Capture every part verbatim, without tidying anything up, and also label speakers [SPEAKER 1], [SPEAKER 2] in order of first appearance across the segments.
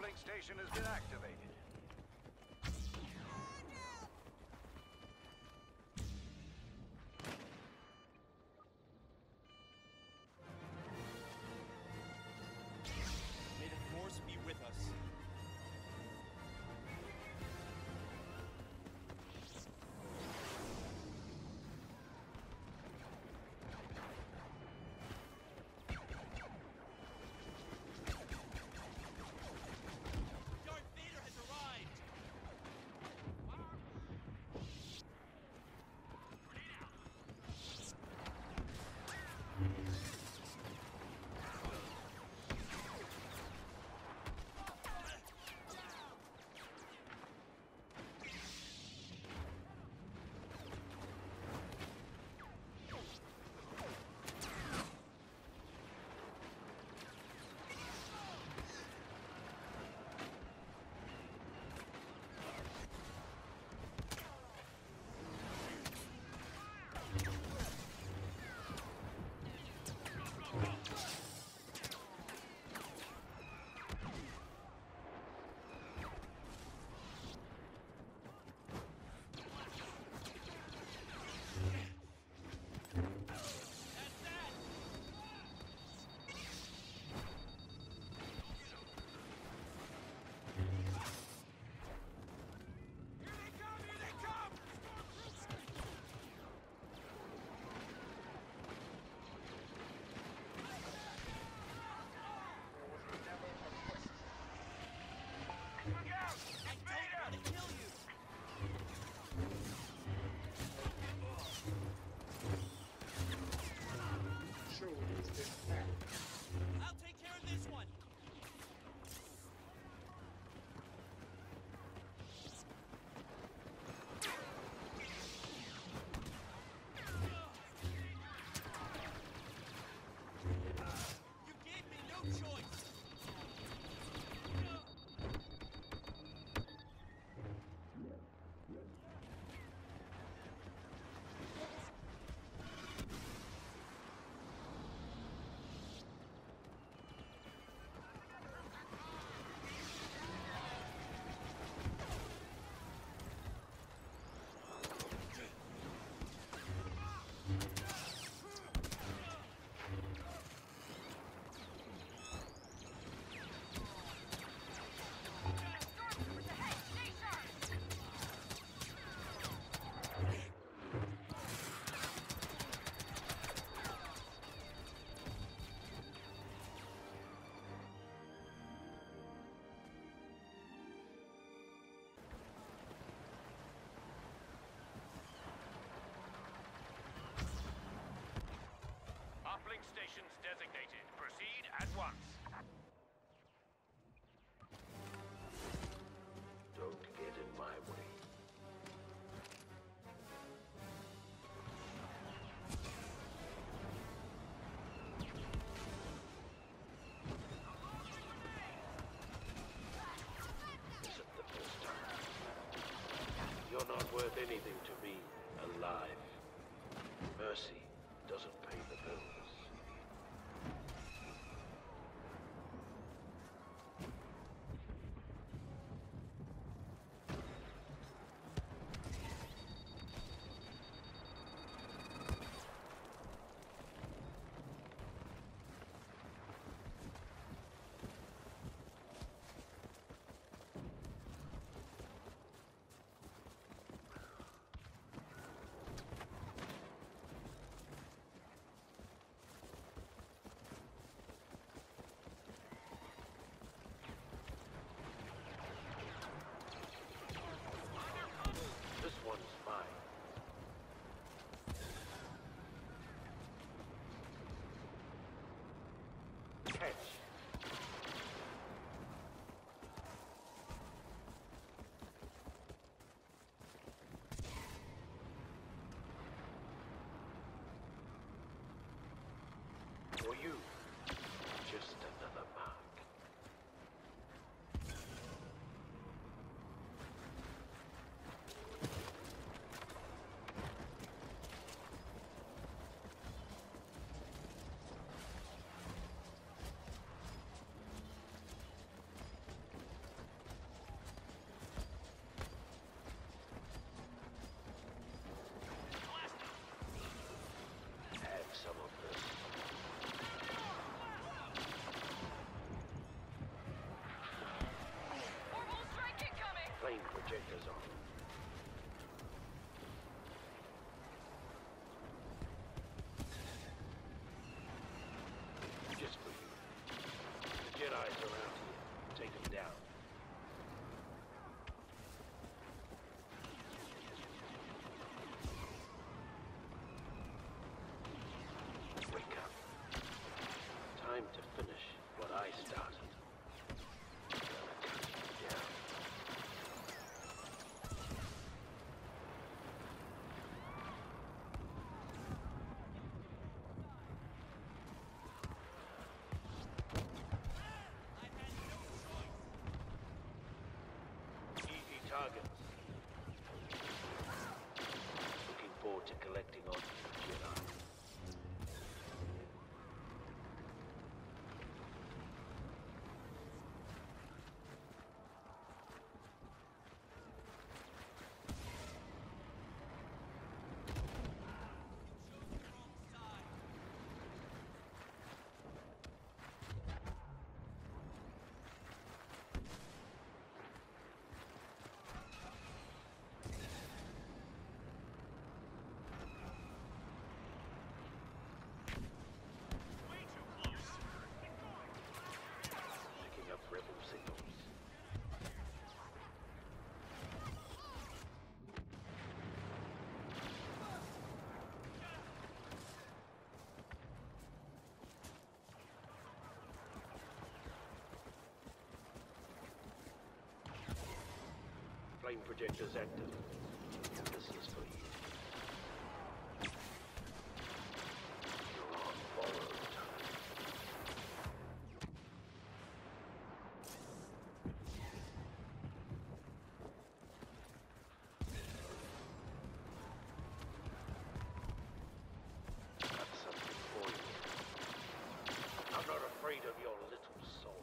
[SPEAKER 1] Uplink station has been activated.
[SPEAKER 2] May the Force be with us.
[SPEAKER 3] I'll take care of this one! You gave me no choice!
[SPEAKER 1] Uplink stations designated. Proceed at once.
[SPEAKER 4] Don't get in my way. Isn't the first time. You're not worth anything to me alive. Mercy doesn't pay the bills. projectors on. Just for you. The Jedi's around here. Take them down. Wake up. Time to finish what I started. Targets. Looking forward to collecting on you, Jedi. Flame projectors active. This is for you. You're on borrowed time. Got something for you. I'm not afraid of your little sword.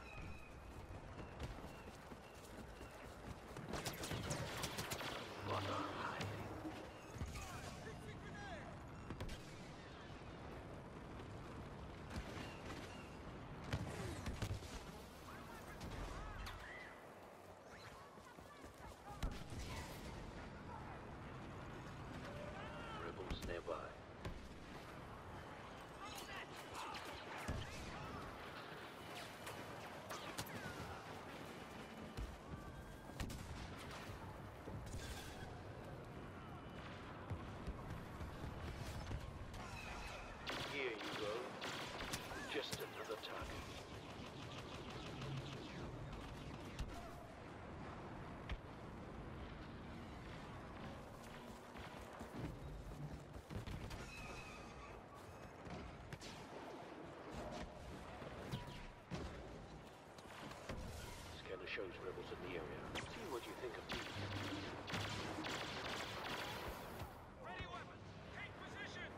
[SPEAKER 4] Nearby. Here you go. Just another target. Shows rebels in the area. See what you think of these.
[SPEAKER 1] Ready weapons! Take positions!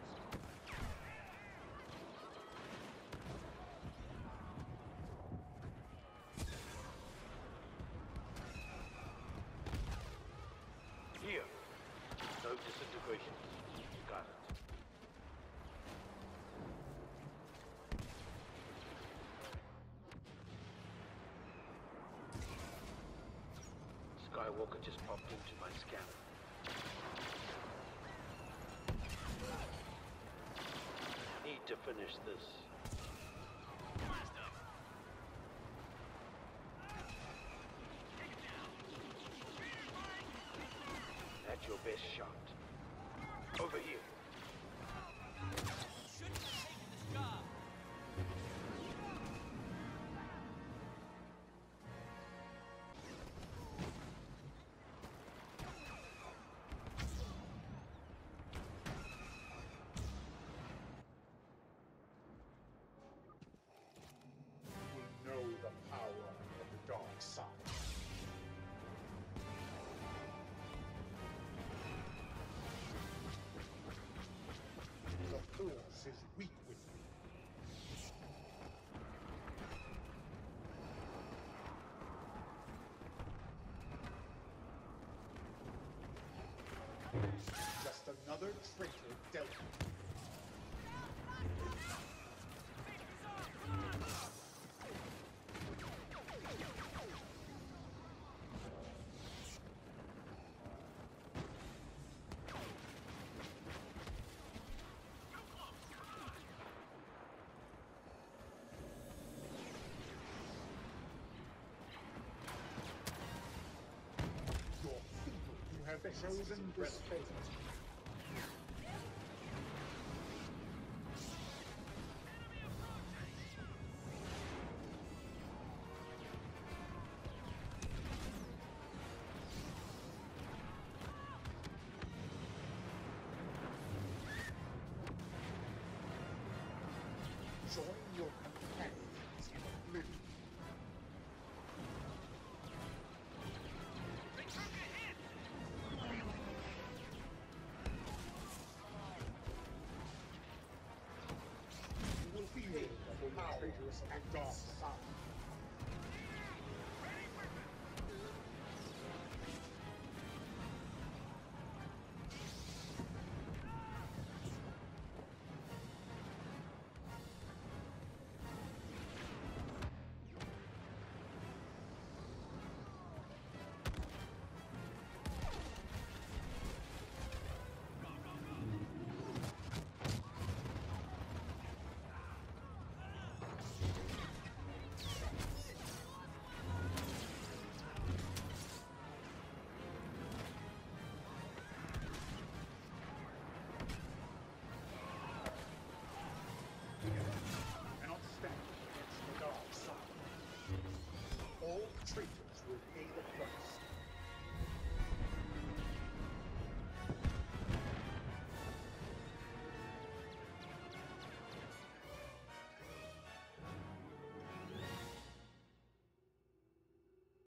[SPEAKER 4] Here. No disintegration. Got it. Skywalker just popped into my scanner. Need to finish this. That's your best shot. Over here.
[SPEAKER 3] Shouldn't have taken this job.
[SPEAKER 2] Know the power of the dark side. The Force is weak with me. Just another traitor dealt with. chosen this fate. Join your companions in oblivion. You will feel the power traitorous and dark side. Cannot stand against the dark side. All traitors will pay the